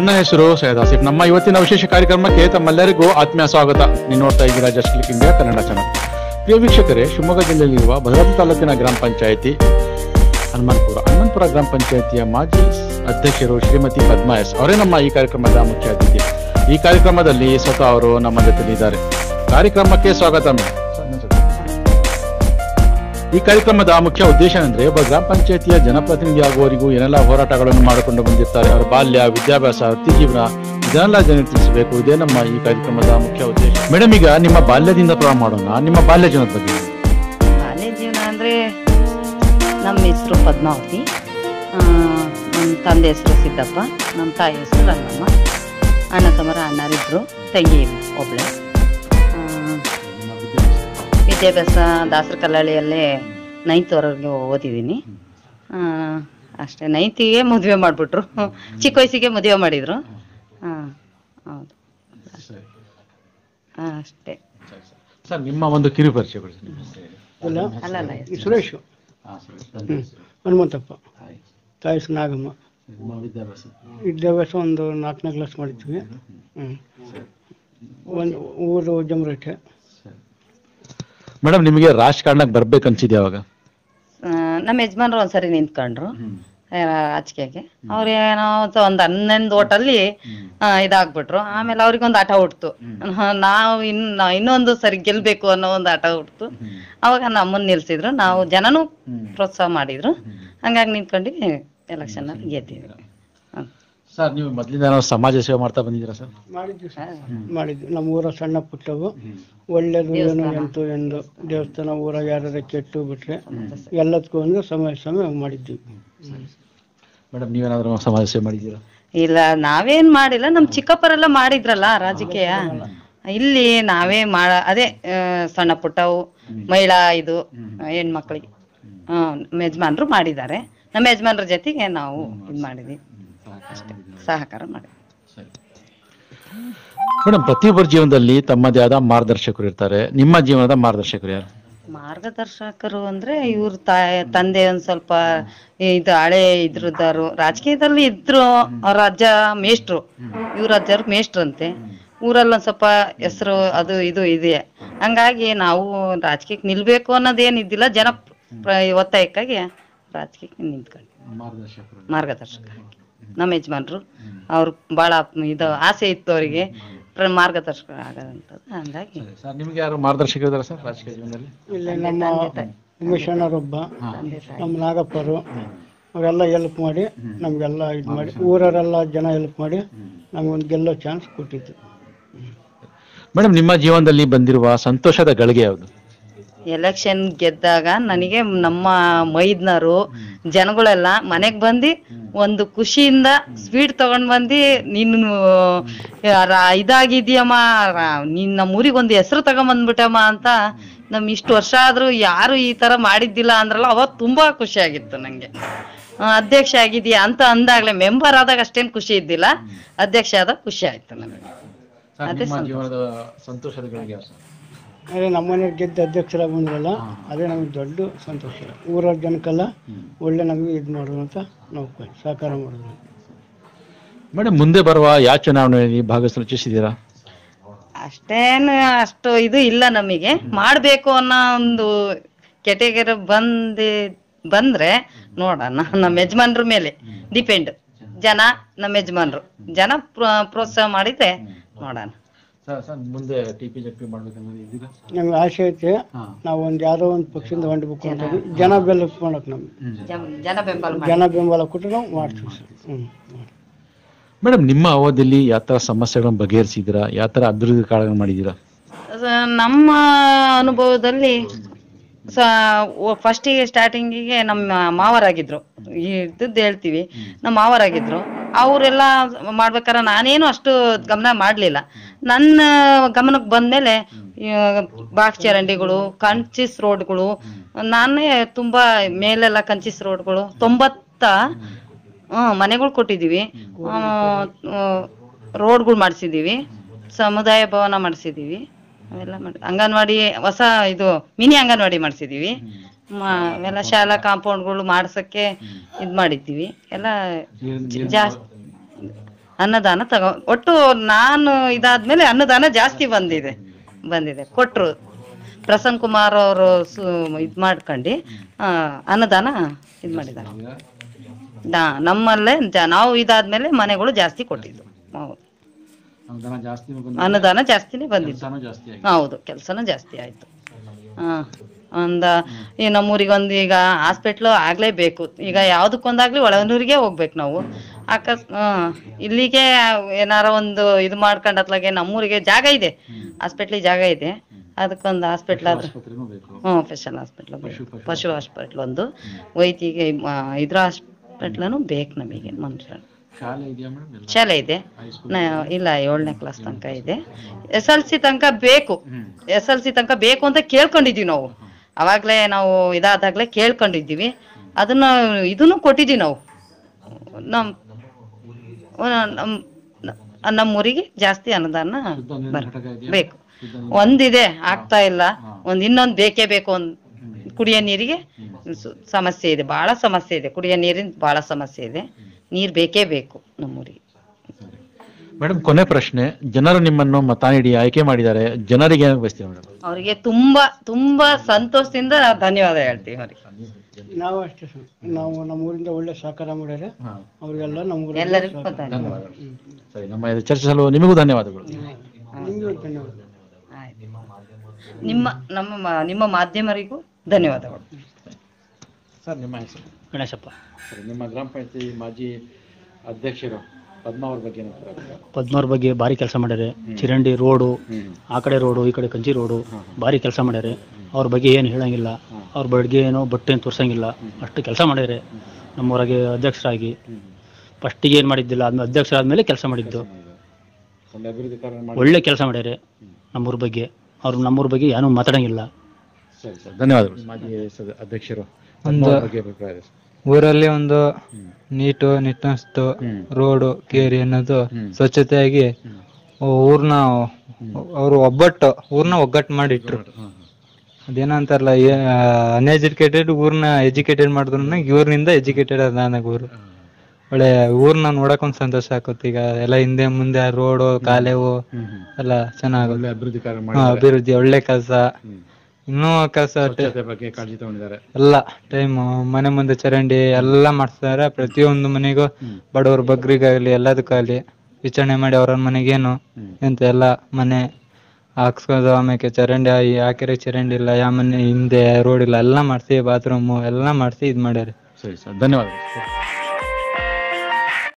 ನನ್ನ ಹೆಸರು ಸೈಯದ್ ಆಸಿಫ್. ನಮ್ಮ ಇವತ್ತಿನ ವಿಶೇಷ ಕಾರ್ಯಕ್ರಮಕ್ಕೆ ತಮ್ಮೆಲ್ಲರಿಗೂ ಆತ್ಮೀಯ ಸ್ವಾಗತ. ನೀವು ನೋಡ್ತಾ ಇದ್ದೀರಾ just click India Kannada channel. ಪ್ರಿಯ ವೀಕ್ಷಕರೇ, ಶಿವಮೊಗ್ಗ ಜಿಲ್ಲೆಯಲ್ಲಿರುವ ಭದ್ರಾವತಿ ತಾಲೂಕಿನ ಗ್ರಾಮ ಪಂಚಾಯಿತಿ ಹನುಮಂತಪುರ ಗ್ರಾಮ ಪಂಚಾಯಿತಿಯ ಮಾಜಿ ಅಧ್ಯಕ್ಷರು ಶ್ರೀಮತಿ ಪದ್ಮಾ ಎಸ್ ಅವರೇ ನಮ್ಮ ಈ ಕಾರ್ಯಕ್ರಮದ ಮುಖ್ಯ ಅತಿಥಿ. ಈ ಕಾರ್ಯಕ್ರಮದಲ್ಲಿ ಸ್ವತಃ ಅವರು ನಮ್ಮ ಜೊತೆಲಿದ್ದಾರೆ. ಕಾರ್ಯಕ್ರಮಕ್ಕೆ ಸ್ವಾಗತ ಮೇಡಮ್. ಈ ಕಾರ್ಯಕ್ರಮದ ಮುಖ್ಯ ಉದ್ದೇಶ ಅಂದ್ರೆ ಒಬ್ಬ ಗ್ರಾಮ ಪಂಚಾಯಿತಿಯ ಜನಪ್ರತಿನಿಧಿ ಆಗುವವರಿಗೂ ಏನೆಲ್ಲ ಹೋರಾಟಗಳನ್ನು ಮಾಡಿಕೊಂಡು ಬಂದಿರ್ತಾರೆ, ಅವರ ಬಾಲ್ಯ, ವಿದ್ಯಾಭ್ಯಾಸ, ವೃತ್ತಿ ಜೀವನ ಇದನ್ನೆಲ್ಲ ಜನರಿಗೆ ತಿಳಿಸಬೇಕು. ಇದೇ ನಮ್ಮ ಈ ಕಾರ್ಯಕ್ರಮದ ಮುಖ್ಯ ಉದ್ದೇಶ. ಮೇಡಮ್, ಈಗ ನಿಮ್ಮ ಬಾಲ್ಯದಿಂದ ಪ್ರಾರಂಭ ಮಾಡೋಣ. ನಿಮ್ಮ ಬಾಲ್ಯ ಜೀವನದ ಬಗ್ಗೆ. ಬಾಲ್ಯ ಜೀವನ ಅಂದ್ರೆ ನಮ್ಮ ಹೆಸರು ಪದ್ಮಾವತಿ, ನಮ್ಮ ತಂದೆ ಹೆಸರು ಸಿದ್ದಪ್ಪ, ನಮ್ಮ ತಾಯಿ ಹೆಸರು ರಂಗಮ್ಮ. ಅಣ್ಣ ತಮ್ಮರ ಅಣ್ಣರಿದ್ರು, ತಂಗಿ ಒಬ್ಳೆ. ವಿದ್ಯಾಭ್ಯಾಸ ದಾಸರ ಕಲ್ಲಳ್ಳಿಯಲ್ಲೇ 9th ಓದಿದ್ದೀನಿ. ಅಷ್ಟೇ, 9th ಮದುವೆ ಮಾಡಿಬಿಟ್ರು. ಚಿಕ್ಕ ವಯಸ್ಸಿಗೆ ಮದುವೆ ಮಾಡಿದ್ರು. ಹೌದು, ಅಷ್ಟೇ. ಸರ್, ನಿಮ್ಮ ಒಂದು ಕಿರು ಪರಿಚಯ ಅಲ್ಲಲ್ಲ, ಸುರೇಶ್, ಹನುಮಂತಪ್ಪ, ತಾಯಿ ನಾಗಮ್ಮ. ವಿದ್ಯಾಭ್ಯಾಸ ಒಂದು 4ನೇ ಕ್ಲಾಸ್ ಮಾಡಿದ್ವಿ. ಒಂದು ಊರು ಜಮರಟ್ಟೆ. ಮೇಡಮ್, ನಿಮಗೆ ರಾಜಕಾರಣಕ್ಕೆ ಬರ್ಬೇಕು ಅನ್ಸಿದ್ದೆ ಯಾವಾಗ? ನಮ್ಮ ಯಜಮಾನ್ರು ಒಂದ್ಸರಿ ನಿಂತ್ಕೊಂಡ್ರು ರಾಜಕೀಯಕ್ಕೆ. ಅವ್ರೇನೋ ಒಂದು 11 ಓಟಲ್ಲಿ ಇದಾಗ್ಬಿಟ್ರು. ಆಮೇಲೆ ಅವ್ರಿಗೊಂದು ಆಟ ಹುಡ್ತು, ನಾವು ಇನ್ನೊಂದು ಸರಿ ಗೆಲ್ಬೇಕು ಅನ್ನೋ ಒಂದು ಆಟ ಹುಡ್ತು. ಅವಾಗ ನಮ್ಮನ್ನ ನಿಲ್ಸಿದ್ರು, ನಾವು ಜನನೂ ಪ್ರೋತ್ಸಾಹ ಮಾಡಿದ್ರು. ಹಂಗಾಗಿ ನಿಂತ್ಕೊಂಡು ಎಲೆಕ್ಷನ್ ಅಲ್ಲಿ ಗೆದ್ದೀವಿ. ಸರ್, ನೀವು ಮೊದಲಿಂದ ಸಮಾಜ ಸೇವೆ ಮಾಡ್ತಾ ಬಂದಿದ್ದೀರಾ ಸರ್? ಮಾಡಿದ್ವಿ. ನಮ್ಮ ಊರ ಸಣ್ಣ ಪುಟ್ಟವು ಒಳ್ಳೇದು ಏನು ಎಂತೂ ಎಂದು ದೇವಸ್ಥಾನ ಊರ ಯಾರು ಕೆಟ್ಟು ಬಿಟ್ರೆ ಎಲ್ಲದಕ್ಕೂ ಒಂದು ಸಮಯ ಮಾಡಿದ್ವಿ. ಮೇಡಮ್, ನೀವೇನಾದ್ರೂ ಸಮಾಜ ಸೇವೆ ಮಾಡಿದ್ದೀರಾ? ಇಲ್ಲ, ನಾವೇನ್ ಮಾಡಿಲ್ಲ. ನಮ್ ಚಿಕ್ಕಪ್ಪರೆಲ್ಲ ಮಾಡಿದ್ರಲ್ಲ ರಾಜಕೀಯ. ಇಲ್ಲಿ ನಾವೇ ಅದೇ ಸಣ್ಣ ಪುಟ್ಟವು ಮಹಿಳಾ ಇದು ಹೆಣ್ಮಕ್ಳಿಗೆ ನಮ್ಮ ಯಜಮಾನ್ರು ಮಾಡಿದ್ದಾರೆ. ನಮ್ಮ ಯಜಮಾನ್ರ ಜೊತೆಗೆ ನಾವು ಇದು ಮಾಡಿದ್ವಿ, ಅಷ್ಟೇ, ಸಹಕಾರ ಮಾಡಿದ್ವಿ. ಮೇಡಮ್, ಪ್ರತಿಯೊಬ್ಬರ ಜೀವನದಲ್ಲಿ ತಮ್ಮದೇ ಆದ ಮಾರ್ಗದರ್ಶಕರು ಇರ್ತಾರೆ. ನಿಮ್ಮ ಜೀವನದ ಮಾರ್ಗದರ್ಶಕರು ಯಾರು? ಮಾರ್ಗದರ್ಶಕರು ಅಂದ್ರೆ ಇವ್ರ ತಂದೆ ಒಂದ್ ಸ್ವಲ್ಪ ಇದು ಹಳೆ ಇದ್ರದಾರು, ರಾಜಕೀಯದಲ್ಲಿ ಇದ್ರು. ಅವ್ರ ಅಜ್ಜ ಮೇಷ್ಟ್ರು, ಇವ್ರ ಅಜ್ಜರು ಮೇಷ್ಟ್ರಂತೆ. ಊರಲ್ಲಿ ಒಂದ್ ಸ್ವಲ್ಪ ಹೆಸರು ಅದು ಇದು ಇದೆ. ಹಂಗಾಗಿ ನಾವು ರಾಜಕೀಯಕ್ಕೆ ನಿಲ್ಬೇಕು ಅನ್ನೋದೇನಿದ್ದಿಲ್ಲ. ಜನ ಒತ್ತಾಯಕ್ಕಾಗಿ ರಾಜಕೀಯಕ್ಕೆ ನಿಂತ್ಕೊಂಡು ಮಾರ್ಗದರ್ಶಕ ನಮ್ಮ ಯಜಮಾನ್ರು. ಅವ್ರು ಬಹಳ ಇದು ಆಸೆ ಇತ್ತು ಅವರಿಗೆ ಮಾರ್ಗದರ್ಶಕ ಆಗೋದಂಥದ್ದು. ಹಂಗಾಗಿ ನಿಮ್ಗೆ ಯಾರು ಮಾರ್ಗದರ್ಶಕ ಇದಾರೆ ಸರ್ ರಾಜಕೀಯ ಜೀವನದಲ್ಲಿ? ಇಲ್ಲಿ ನಮ್ಮ ಉಮೇಶಣ್ಣರೊಬ್ಬ, ನಮ್ಮ ನಾಗಪ್ಪರು, ಅವರೆಲ್ಲ ಹೆಲ್ಪ್ ಮಾಡಿ ನಮಗೆಲ್ಲ ಇದು ಮಾಡಿ, ಊರವರೆಲ್ಲ ಜನ ಹೆಲ್ಪ್ ಮಾಡಿ ನಮಗೊಂದು ಗೆಲ್ಲೋ ಚಾನ್ಸ್ ಕೊಟ್ಟಿತ್ತು. ಮೇಡಮ್, ನಿಮ್ಮ ಜೀವನದಲ್ಲಿ ಬಂದಿರುವ ಸಂತೋಷದ ಗಳಿಗೆ ಯಾವುದು? ಎಲೆಕ್ಷನ್ ಗೆದ್ದಾಗ ನನಗೆ ನಮ್ಮ ಮೈದ್ನರು ಜನಗಳೆಲ್ಲ ಮನೆಗೆ ಬಂದು ಒಂದು ಖುಷಿಯಿಂದ ಸ್ವೀಟ್ ತಗೊಂಡ್ ಬಂದು, ನೀನು ಇದಾಗಿದ್ಯಮ್ಮ, ನೀನ್ ನಮ್ಮ ಊರಿಗೆ ಒಂದು ಹೆಸರು ತಗೊಂಬಂದ್ಬಿಟ್ಟಮ್ಮ ಅಂತ. ಇಷ್ಟು ವರ್ಷ ಆದ್ರೂ ಯಾರು ಈ ತರ ಮಾಡಿದ್ದಿಲ್ಲ ಅಂದ್ರಲ್ಲ, ಅವತ್ತು ತುಂಬಾ ಖುಷಿ ಆಗಿತ್ತು ನಂಗೆ. ಅಧ್ಯಕ್ಷ ಆಗಿದ್ಯಾ ಅಂತ ಅಂದಾಗ್ಲೇ, ಮೆಂಬರ್ ಆದಾಗ ಅಷ್ಟೇನು ಖುಷಿ ಇದ್ದಿಲ್ಲ, ಅಧ್ಯಕ್ಷ ಆದಾಗ ಖುಷಿ ಆಯ್ತು ನನಗೆ. ಅದೇ ಸಂತೋಷದ ಗಳಿಗೆ. ಅದೇ ನಮ್ಮನೆ ಗೆದ್ದ ಅಧ್ಯಕ್ಷರಾಗಿ ಬಂದ್ರಲ್ಲ, ಅದೇ ನಮಗೆ ದೊಡ್ಡ ಸಂತೋಷ. ಊರ ಜನಕ್ಕೆಲ್ಲ ಒಳ್ಳೆ ನಮಗೆ ಇದು ಮಾಡೋದು ಅಂತ ನಾವು ಸಹಕಾರ ಮಾಡಿದ್ವಿ. ಮೇಡಮ್, ಮುಂದೆ ಬರುವ ಯಾವ ಚುನಾವಣೆಯಲ್ಲಿ ಭಾಗವಹಿಸಲು ಇಚ್ಛಿಸಿದ್ದೀರಾ? ಅಷ್ಟು ಇದು ಇಲ್ಲ ನಮಗೆ. ಮಾಡ್ಬೇಕು ಅನ್ನೋ ಒಂದು ಕೆಟಗರಿ ಬಂದ್ರೆ ನೋಡೋಣ. ನಮ್ಮ ಯಜಮಾನ್ರ ಮೇಲೆ ಡಿಪೆಂಡ್. ಜನ ನಮ್ಮ ಯಜಮಾನ್ರು ಜನ ಪ್ರೋತ್ಸಾಹ ಮಾಡಿದ್ರೆ ನೋಡೋಣ. ಮುಂದೆ ಟಿಪಿ ಮಾಡ್ಬೇಕಂದ್ರೆ ನಮ್ಗೆ ಆಸೆ ಐತೆ. ನಾವು ಯಾವ್ದೋ ಒಂದು ಪಕ್ಷದಿಂದ ಹೊಂಡಬೇಕು ಅಂತ ಜನ ಬೆಲ್ಲ ಮಾಡಕ್ ನಮ್ಗೆ ಜನ ಬೆಂಬಲ ಕೊಟ್ಟು ನಾವು ಮಾಡ್ತೀವಿ ಸರ್. ಮೇಡಮ್, ನಿಮ್ಮ ಅವಧಿಯಲ್ಲಿ ಯಾವ ತರ ಸಮಸ್ಯೆಗಳನ್ನು ಬಗೆಹರಿಸಿದ್ದೀರಾ? ಯಾವ ತರ ಅಭಿವೃದ್ಧಿ ಕಾರ್ಯಗಳನ್ನು ಮಾಡಿದ್ದೀರಾ? ನಮ್ಮ ಅನುಭವದಲ್ಲಿ ಫಸ್ಟಿಗೆ ಸ್ಟಾರ್ಟಿಂಗಿಗೆ ನಮ್ಮ ಮಾವರಾಗಿದ್ರು, ಇದ್ದದ್ದು ಹೇಳ್ತೀವಿ, ನಮ್ಮ ಮಾವರಾಗಿದ್ರು. ಅವರೆಲ್ಲ ಮಾಡ್ಬೇಕಾರೆ ನಾನೇನು ಅಷ್ಟು ಗಮನ ಮಾಡಲಿಲ್ಲ. ನನ್ನ ಗಮನಕ್ಕೆ ಬಂದ್ಮೇಲೆ ಬಾಕ್ಸ್ ಚರಂಡಿಗಳು, ಕಂಚಿಸ್ ರೋಡ್ಗಳು, ನಾನೇ ತುಂಬಾ ಮೇಲೆಲ್ಲ ಕಂಚಿಸ್ ರೋಡ್ಗಳು 90 ಮನೆಗಳು ಕೊಟ್ಟಿದ್ದೀವಿ, ರೋಡ್ಗಳು ಮಾಡಿಸಿದ್ದೀವಿ, ಸಮುದಾಯ ಭವನ ಮಾಡಿಸಿದ್ದೀವಿ, ಅವೆಲ್ಲ ಮಾಡಿ ಅಂಗನವಾಡಿ ಹೊಸ ಇದು ಮಿನಿ ಅಂಗನವಾಡಿ ಮಾಡಿಸಿದ್ದೀವಿ. ಅವೆಲ್ಲ ಶಾಲಾ ಕಾಂಪೌಂಡ್ಗಳು ಮಾಡ್ಸಕ್ಕೆ ಇದು ಮಾಡಿದ್ದೀವಿ. ಎಲ್ಲ ಜಾಸ್ತಿ ಅನ್ನದಾನ ಒಟ್ಟು ನಾನು ಇದಾದ್ಮೇಲೆ ಅನ್ನದಾನ ಜಾಸ್ತಿ ಬಂದಿದೆ ಕೊಟ್ರು. ಪ್ರಸನ್ನ ಕುಮಾರ್ ಅವರು ಇದ್ ಮಾಡ್ಕೊಂಡು ಅನ್ನದಾನ ಇದ್ ಮಾಡಿದ್ದಾರೆ. ನಮ್ಮಲ್ಲೇ ನಾವು ಇದಾದ್ಮೇಲೆ ಮನೆಗಳು ಜಾಸ್ತಿ ಕೊಟ್ಟಿದ್ದು. ಹೌದು, ಅನ್ನದಾನ ಜಾಸ್ತಿನೇ ಬಂದಿದ್ದು. ಹೌದು, ಕೆಲ್ಸನೂ ಜಾಸ್ತಿ ಆಯ್ತು. ಈ ನಮ್ಮೂರಿಗೆ ಒಂದು ಈಗ ಹಾಸ್ಪಿಟ್ಲು ಆಗ್ಲೇಬೇಕು. ಈಗ ಯಾವ್ದಕ್ಕೊಂದಾಗ್ಲಿ ಒಳನೂರಿಗೆ ಹೋಗ್ಬೇಕು ನಾವು. ಇಲ್ಲಿಗೆ ಏನಾರ ಒಂದು ಇದು ಮಾಡ್ಕೊಂಡು ಅತ್ಲಾಗೆ ನಮ್ಮೂರಿಗೆ ಜಾಗ ಇದೆ, ಹಾಸ್ಪಿಟ್ಲಿಗೆ ಜಾಗ ಇದೆ. ಅದಕ್ಕೊಂದು ಹಾಸ್ಪಿಟ್ಲ್ ಆದ್ರೆ ಸ್ಪೆಷಲ್ ಹಾಸ್ಪಿಟ್ಲ್, ಪಶು ಹಾಸ್ಪಿಟ್ಲ್ ಒಂದು ವೈದ್ಯಗೆ ಇದ್ರ ಹಾಸ್ಪಿಟ್ಲನು ಬೇಕು ನಮಗೆ. ಮನುಷ್ಯ ಶಾಲೆ ಇದೆ, ಇಲ್ಲ 7ನೇ ಕ್ಲಾಸ್ ತನಕ ಇದೆ. SLC ತನಕ ಬೇಕು, SLC ತನಕ ಬೇಕು ಅಂತ ಕೇಳ್ಕೊಂಡಿದೀವಿ ನಾವು. ಅವಾಗ್ಲೇ ನಾವು ಇದಾದಾಗ್ಲೇ ಕೇಳ್ಕೊಂಡಿದ್ದೀವಿ. ಅದನ್ನ ಇದನ್ನು ಕೊಟ್ಟಿದ್ದೀವಿ ನಾವು. ನಮ್ಮೂರಿಗೆ ಜಾಸ್ತಿ ಅನ್ನದಾನ ಬೇಕು. ಒಂದಿದೆ, ಆಗ್ತಾ ಇಲ್ಲ. ಇನ್ನೊಂದು ಬೇಕೇ ಬೇಕು. ಕುಡಿಯೋ ನೀರಿಗೆ ಸಮಸ್ಯೆ ಇದೆ, ಬಹಳ ಸಮಸ್ಯೆ ಇದೆ. ಕುಡಿಯೋ ನೀರಿನ ಬಹಳ ಸಮಸ್ಯೆ ಇದೆ. ನೀರು ಬೇಕೇ ಬೇಕು ನಮ್ಮೂರಿಗೆ. ಮೇಡಮ್, ಕೊನೆ ಪ್ರಶ್ನೆ. ಜನರು ನಿಮ್ಮನ್ನು ಮತ ನೀಡಿ ಆಯ್ಕೆ ಮಾಡಿದ್ದಾರೆ, ಜನರಿಗೆ ಏನು ಬಯಸ್ತೀವಿ ಮೇಡಮ್? ಅವರಿಗೆ ತುಂಬಾ ತುಂಬಾ ಸಂತೋಷದಿಂದ ಧನ್ಯವಾದ ಹೇಳ್ತೀವಿ ಅವರಿಗೆ. ನಾವು ಅಷ್ಟೇ ಸರ್, ನಾವು ನಮ್ಮೂರಿಂದ ಒಳ್ಳೆ ಸಹಕಾರ ಮಾಡ್ಯಾರೆ ಅವ್ರಿಗೆಲ್ಲ. ನಮ್ಮೂರ ಎಲ್ಲರಿಗೂ ಧನ್ಯವಾದ. ಸರಿ, ನಮ್ಮ ಚರ್ಚಿಸಲು ನಿಮಗೂ ಧನ್ಯವಾದಗಳು. ನಿಮಗೂ ಧನ್ಯವಾದ. ನಿಮ್ಮ ಮಾಧ್ಯಮರಿಗೂ ಧನ್ಯವಾದಗಳು. ಸರ್, ನಿಮ್ಮ ಹೆಸರು? ಗಣೇಶಪ್ಪ. ಸರಿ, ನಿಮ್ಮ ಗ್ರಾಮ ಪಂಚಾಯತಿ ಮಾಜಿ ಅಧ್ಯಕ್ಷರು ಪದ್ಮಾವ್ರ ಬಗ್ಗೆ ಪದ್ಮಾವ್ರ ಬಗ್ಗೆ ಭಾರಿ ಕೆಲಸ ಮಾಡ್ಯಾರೆ. ಚಿರಂಡಿ ರೋಡು, ಆ ಕಡೆ ರೋಡು, ಈ ಕಡೆ ಕಂಚಿ ರೋಡು, ಭಾರಿ ಕೆಲಸ ಮಾಡ್ಯಾರೆ. ಅವ್ರ ಬಗ್ಗೆ ಏನು ಹೇಳಂಗಿಲ್ಲ, ಅವ್ರ ಬಗ್ಗೆ ಏನೋ ಬಟ್ಟೆ ಏನು ತೋರ್ಸಂಗಿಲ್ಲ, ಅಷ್ಟು ಕೆಲಸ ಮಾಡ್ಯಾರೆ. ನಮ್ಮೂರಾಗೆ ಅಧ್ಯಕ್ಷರಾಗಿ ಫಸ್ಟಿಗೆ ಏನು ಮಾಡಿದ್ದಿಲ್ಲ, ಆದ್ಮೇಲೆ ಅಧ್ಯಕ್ಷರಾದ್ಮೇಲೆ ಕೆಲಸ ಮಾಡಿದ್ದು. ಒಳ್ಳೆ ಕೆಲಸ ಮಾಡ್ಯಾರೆ ನಮ್ಮೂರ ಬಗ್ಗೆ. ಅವ್ರು ನಮ್ಮೂರ ಬಗ್ಗೆ ಏನೂ ಮಾತಾಡಂಗಿಲ್ಲ. ಸರಿ ಸರ್, ಧನ್ಯವಾದಗಳು. ಮಾಜಿ ಅಧ್ಯಕ್ಷರು ಊರಲ್ಲಿ ಒಂದು ನಿಟ್ಟನಿಟ್ಟು ರೋಡು ಕೇರಿ ಅನ್ನೋದು ಸ್ವಚ್ಛತೆಯಾಗಿ ಊರ್ನ ಅವರು ಊರ್ನ ಒಗ್ಗಟ್ಟು ಮಾಡಿಟ್ರು. ಅದೇನಂತಾರಲ್ಲ, ಅನ್ಎಜುಕೇಟೆಡ್ ಊರ್ನ ಎಜುಕೇಟೆಡ್ ಮಾಡಿದ್ರು ಇವ್ರನಿಂದ ಎಜುಕೇಟೆಡ್ ಅದ ನನಗೆ ಊರು. ಒಳ್ಳೆ ಊರ್ನ ನೋಡಕ್ ಒಂದ್ ಸಂತೋಷ ಆಗುತ್ತೆ. ಈಗ ಎಲ್ಲ ಹಿಂದೆ ಮುಂದೆ ರೋಡು ಕಾಲೇವು ಎಲ್ಲ ಚೆನ್ನಾಗಿ ಅಭಿವೃದ್ಧಿ, ಒಳ್ಳೆ ಕೆಲಸ. ಇನ್ನೂ ಕೆಲಸ ಬಗ್ಗೆ ಕಾಳಜಿ ತಗೊಂಡಿದ್ದಾರೆ. ಎಲ್ಲ ಟೈಮ್ ಮನೆ ಮುಂದೆ ಚರಂಡಿ ಎಲ್ಲ ಮಾಡ್ತಾರೆ. ಪ್ರತಿಯೊಂದು ಮನೆಗೂ ಬಡವ್ರ ಬಗ್ರಿಗಾಗ್ಲಿ ಎಲ್ಲದಕ್ಕಾಗ್ಲಿ ವಿಚಾರಣೆ ಮಾಡಿ ಅವ್ರ ಮನೆಗೇನು ಎಂತ ಎಲ್ಲ ಮನೆ ಹಾಕ್ಸ್ಕೋದು. ಆಮೇಲೆ ಚರಂಡಿ ಹಾಕಿದ್ರೆ ಚರಂಡಿ ಇಲ್ಲ, ಯಾವ ಮನೆ ಹಿಂದೆ ರೋಡ್ ಇಲ್ಲ, ಎಲ್ಲ ಮಾಡಿಸಿ ಬಾತ್ರೂಮು ಎಲ್ಲ ಮಾಡಿಸಿ ಇದ್ ಮಾಡ್ಯಾರ. ಸರಿ ಸರ್, ಧನ್ಯವಾದ.